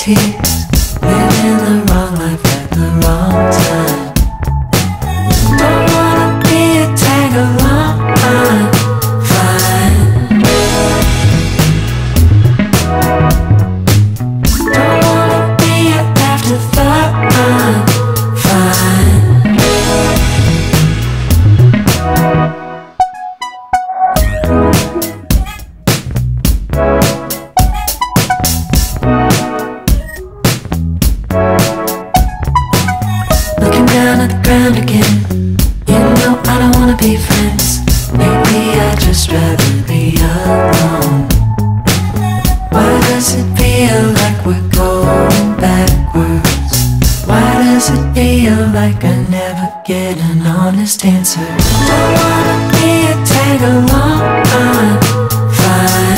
tears, living the wrong life at the wrong time. Don't wanna be a tag along, I'm fine. Don't wanna be an afterthought, I'm fine. Looking down at the ground again, you know I don't wanna be friends. Maybe I'd just rather be alone. Why does it feel like we're going backwards? Why does it feel like I never get an honest answer? Don't wanna be a tag along, I'm fine.